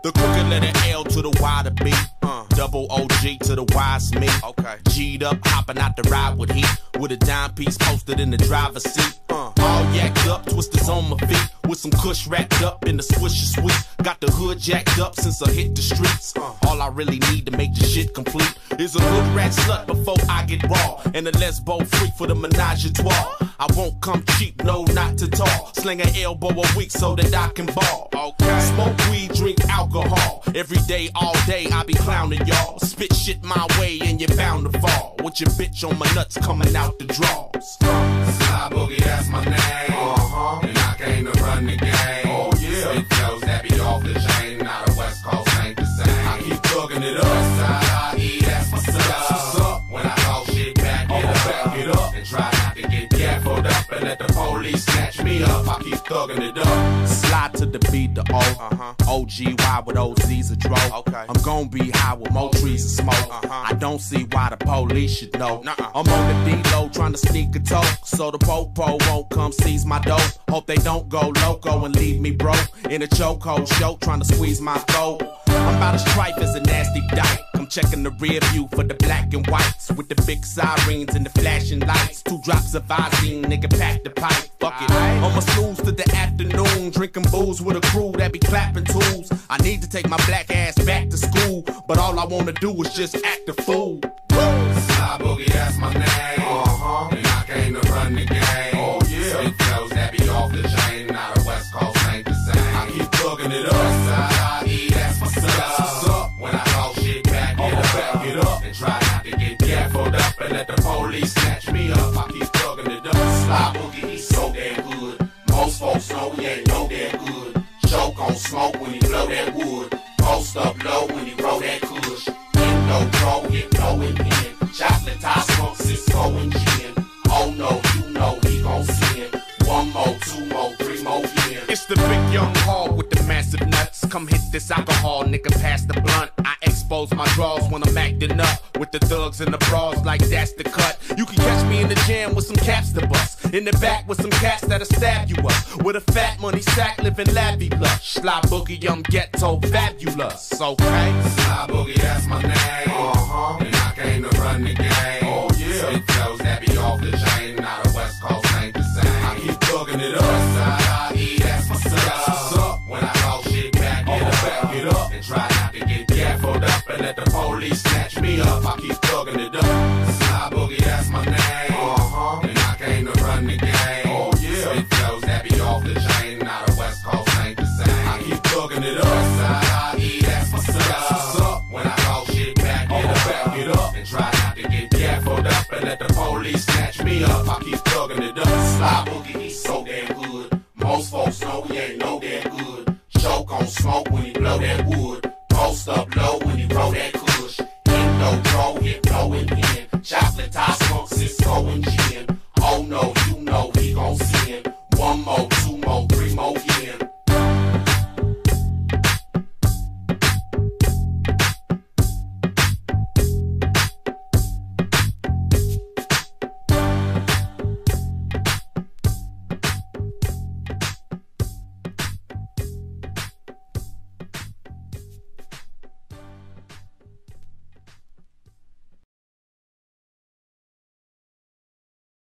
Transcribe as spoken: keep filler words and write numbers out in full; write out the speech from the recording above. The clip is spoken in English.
The crooked letter L to the Y to B. Uh, double O G to the Y's me. Okay. G'd up, hopping out the ride with heat. With a dime piece posted in the driver's seat. Uh, all yacked up, twisters on my feet. With some kush wrapped up in the swisha sweet. Got the hood jacked up since I hit the streets. Uh, all I really need to make the shit complete is a hoodrat slut before I get raw. And a lesbo freak for the menage-a-trois. I won't come cheap, no, not to talk. Sling an elbow a week so that I can ball. Okay. Smoke weed, drink alcohol. Every day, all day, I be clowning y'all. Spit shit my way and you're bound to fall. With your bitch on my nuts coming out the draws. Sly Boogie, that's my name. Uh-huh. And I came to run the game. Oh, yeah. Spit flows that be off the chain. Now the West Coast ain't the same. I keep thugging it up. West side I E, that's my stuff. When I talk shit, back it up. Back it up. And try not to get gaffled up and let the police snatch me up. I keep thugging it up. Slide to the beat, the O. Uh-huh. O G Y with O Z's a dro. Okay. I'm gon' be high with more trees and smoke. Uh-huh. I don't see why the police should know. Nuh-uh. I'm on the D-Lo trying to sneak a toe. So the popo won't come seize my dough. Hope they don't go loco and leave me broke. In a chokehold show trying to squeeze my throat. I'm about as tripe as a nasty dyke. I'm checking the rear view for the black and whites. With the big sirens and the flashing lights. Two drops of Visine, nigga pack the pipe. Fuck it. On my snooze to the afternoon. Drinking booze with a crew that be clapping tools. I need to take my black ass back to school. But all I wanna do is just act a fool. Sly Boogie, that's my name. Uh-huh. And I came to run the game. Oh, yeah. Spit flows that be off the chain. Now the West Coast ain't the same. I keep thugging it up. West side I E, that's my stuff. When I talk shit, back it up. Back it up. And try not to get gaffled up and let the police snatch me up. I keep thugging it up. Sly Boogie, he's so damn good. Most folks know he ain't no damn good. Choke on smoke when he blow that wood. Post up low when he roll that kush. No pro, hit no in hand. Chocolate top smoke, Cisco and gin. Oh no, you know he gon' sin. One more, two more, three more yen. It's the big young hog with the massive nuts. Come hit this alcohol, nigga, pass the blunt. I expose my draws when I'm acting up. With the thugs and the bras, like that's the cut. You can catch me in the jam with some caps to bust. In the back with some cats that'll stab you up. With a fat money sack, living lavish. Sly Boogie, I'm ghetto fabulous, okay? Sly Boogie, that's my name. Uh-huh. And I came to run the game.